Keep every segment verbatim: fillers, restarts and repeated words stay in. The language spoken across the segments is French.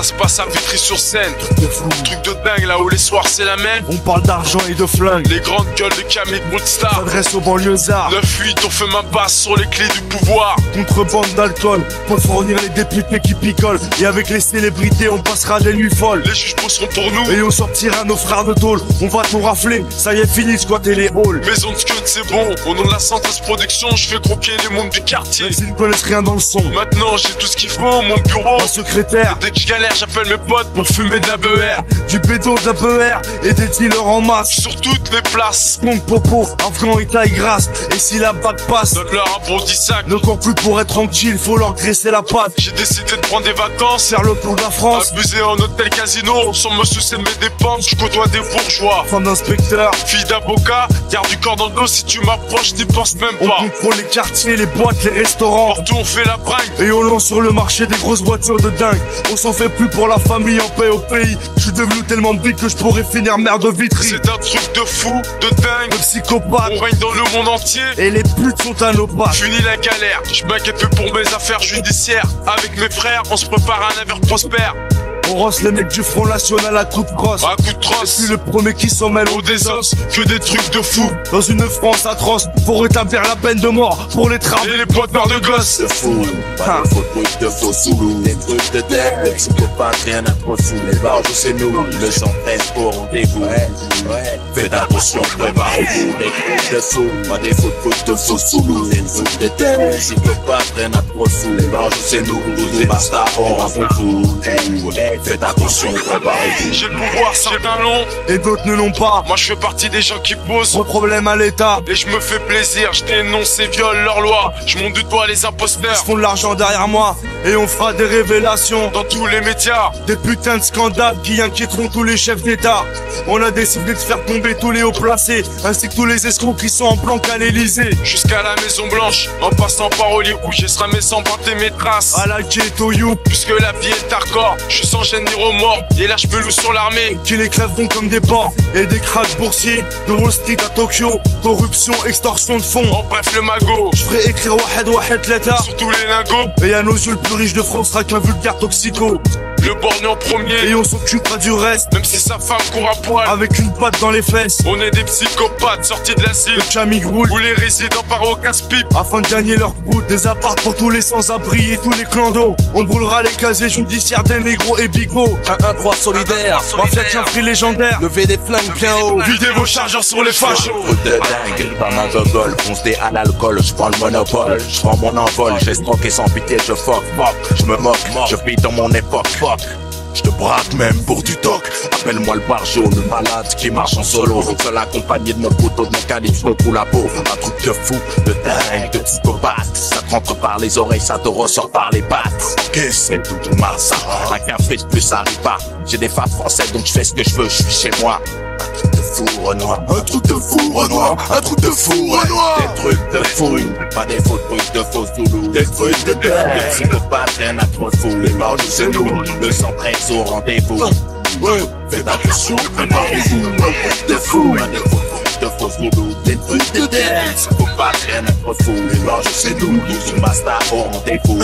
ça se passe à Vitry-sur-Seine. Truc de dingue là où les soirs c'est la même. On parle d'argent et de flingue. Les grandes gueules de Camille Mondstar S'adresse aux banlieusards. neuf huit, on fait ma passe sur les clés du pouvoir. Contrebande d'alcool pour fournir les députés qui picolent. Et avec les célébrités on passera des nuits folles. Les juges bosseront pour nous Et on sortira nos frères de tôle. On va tout rafler, ça y est fini de squatter les halls. Maison de scud c'est bon. Au nom de la Santas Production, je fais croquer les mondes du quartier. Même s'ils ne connaissent rien dans le son. Maintenant j'ai tout ce qu'il faut, mon bureau. Un secrétaire, Dès que je galère, j'appelle mes potes pour fumer de la B E R. du béton, de la P E R et des dealers en masse. Sur toutes les places, Donc popo, afghan et taille grasse. Et si la bague passe, donne-leur un bon dix sacs. ne cours plus pour être tranquille, faut leur graisser la patte. J'ai décidé de prendre des vacances, Serre le tour de la France, abuser en hôtel casino, sans me soucier de mes dépenses. Je côtoie des bourgeois, femme d'inspecteur. fille d'avocat, garde du corps dans le dos. Si tu m'approches, t'y penses même On pas. contrôle les quartiers, les boîtes, les restaurants. Partout on fait la bringue. Et on lance sur le marché des grosses voitures de dingue. On s'en fait plus pour la famille en paix au pays. Je suis devenu tellement big que je pourrais finir maire de Vitry. C'est un truc de fou, de De dingue. psychopathe, On règne dans le monde entier. et les putes sont à nos pattes. Fini la galère, je m'inquiète plus pour mes affaires judiciaires. Avec mes frères, on se prépare à un avenir prospère. On rosse les mecs du Front National à coups de crosse. À coup de Je trosse, suis le premier qui s'en mêle au au désos, que des trucs de fou. Dans une France atroce, pour rétablir la peine de mort, pour les Et travaux. les pointeurs de gosses. De fou, pas de faux trucs de faux sous. Des trucs de tête, des psychopathes, rien à trop sous. Les barges c'est nous, le cent treize au rendez-vous. Ouais, ouais. Faites attention, préparez-vous. Des trucs de fou, pas des faux trucs de faux sous. Des trucs de tête, des psychopathes, rien à trop sous. Les barges c'est nous, les bastards, on rendez-vous. Faites attention, préparez-vous. J'ai le pouvoir, certains l'ont. Et d'autres ne l'ont pas. Moi je fais partie des gens qui posent. Gros problème à l'État. Et je me fais plaisir, je dénonce et viole leurs lois. Je monte du doigt les Ils imposteurs. font de l'argent derrière moi. Et on fera des révélations. Dans tous les médias, Des putains de scandales qui inquiéteront tous les chefs d'État. On a décidé de faire tomber tous les hauts placés, ainsi que tous les escrocs qui sont en planque à l'Elysée. jusqu'à la Maison Blanche, en passant par Hollywood, je serai mes sans panter mes traces. À la ghetto you, Puisque la vie est hardcore, je suis sans gêne ni remords. Et là je me loue sur l'armée. qui les crèveront comme des porcs. Et des cracks boursiers, de Wall Street à Tokyo. Corruption, extorsion de fonds. En bref le magot, Je ferai écrire Wahed Wahed l'État. sur tous les lingots. Et à nos yeux, le plus riche de France sera qu'un vulgaire toxico. Le borgne en premier, Et on s'occupera du reste, même si sa femme court à poil. avec une patte dans les fesses. On est des psychopathes sortis de l'asile, Le chamigroule, où les résidents partent au casse-pipe. afin de gagner leur croûte. Des apparts pour tous les sans-abri et tous les clandos. On brûlera les casiers judiciaires des négros et bigots. Un un trois solidaire, Mafia tient free légendaire. levez des flingues bien haut. Videz vos chargeurs sur les fachos. Truc de dingue, pas mal de vol, foncé à l'alcool, je prends le monopole, je prends mon envol, j'ai stroqué sans pitié, je fuck, fuck, je me moque, je vis dans mon époque, fuck. Je te braque même pour du toc. Appelle-moi le barjo, le malade qui marche en solo. Seul accompagné de mon couteau, de mon calife, je me coule la peau. Un truc de fou, de dingue, de psychopathe. Ça te rentre par les oreilles, ça te ressort par les pattes. Ok, c'est tout du mal ça. Un café de plus, ça arrive pas. J'ai des femmes françaises, donc je fais ce que je veux, je suis chez moi. Un truc de fou, Renoir. Un truc de fou, Renoir. Un truc de fou, Renoir. Des trucs de fou, pas des faux trucs de faux zoulous. Des trucs de dingue, des psychopathes, rien à trop fou. Les barges, c'est nous, le cent treize au rendez-vous. Ouais, faites attention, préparez-vous. Des fous, pas des faux trucs de faux zoulous. Des trucs de dingue, des psychopathes, rien à trop fou. Les barges, c'est nous, le master au rendez-vous.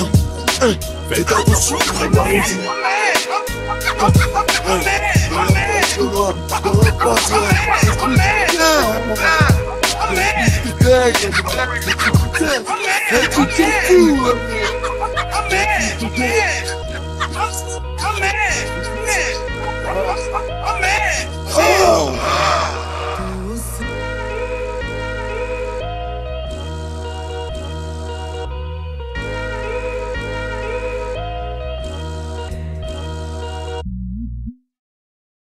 Faites attention, préparez-vous. Un truc de fou.